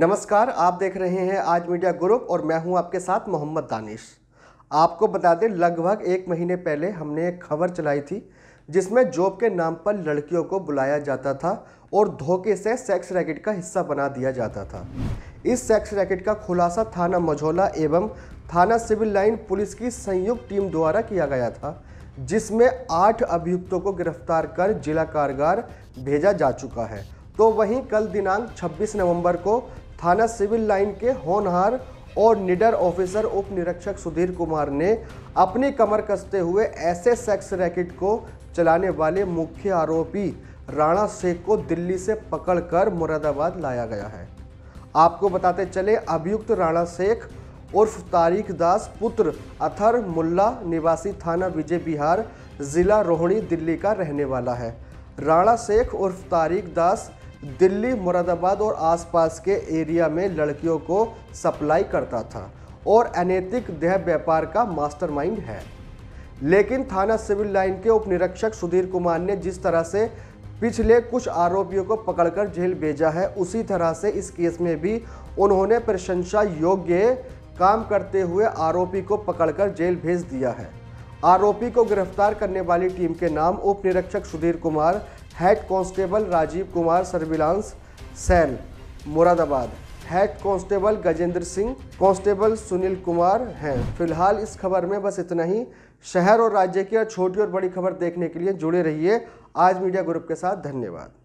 नमस्कार, आप देख रहे हैं आज मीडिया ग्रुप और मैं हूं आपके साथ मोहम्मद दानिश। आपको बता दें, लगभग 1 महीने पहले हमने एक खबर चलाई थी जिसमें जॉब के नाम पर लड़कियों को बुलाया जाता था और धोखे से सेक्स रैकेट का हिस्सा बना दिया जाता था। इस सेक्स रैकेट का खुलासा थाना मझौला एवं थाना सिविल लाइन पुलिस की संयुक्त टीम द्वारा किया गया था, जिसमें 8 अभियुक्तों को गिरफ्तार कर जिला कारागार भेजा जा चुका है। तो वहीं कल दिनांक 26 नवंबर को थाना सिविल लाइन के होनहार और निडर ऑफिसर उप निरीक्षक सुधीर कुमार ने अपनी कमर कसते हुए ऐसे सेक्स रैकेट को चलाने वाले मुख्य आरोपी राणा शेख को दिल्ली से पकड़कर मुरादाबाद लाया गया है। आपको बताते चले, अभियुक्त राणा शेख उर्फ तारिक दास पुत्र अथर मुल्ला निवासी थाना विजय बिहार जिला रोहिणी दिल्ली का रहने वाला है। राणा शेख उर्फ तारिक दास दिल्ली, मुरादाबाद और आसपास के एरिया में लड़कियों को सप्लाई करता था और अनैतिक देह व्यापार का मास्टरमाइंड है। लेकिन थाना सिविल लाइन के उप निरीक्षक सुधीर कुमार ने जिस तरह से पिछले कुछ आरोपियों को पकड़कर जेल भेजा है, उसी तरह से इस केस में भी उन्होंने प्रशंसा योग्य काम करते हुए आरोपी को पकड़कर जेल भेज दिया है। आरोपी को गिरफ्तार करने वाली टीम के नाम उप निरीक्षक Sudhir Kumar, head constable Rajiv Kumar surveillance cell Moradabad, head constable Gajendra Singh, constable Sunil Kumar हैं। फिलहाल इस खबर में बस इतना ही। शहर और राज्य की छोटी और बड़ी खबर देखने के लिए जुड़े रहिए आज मीडिया ग्रुप के साथ। धन्यवाद।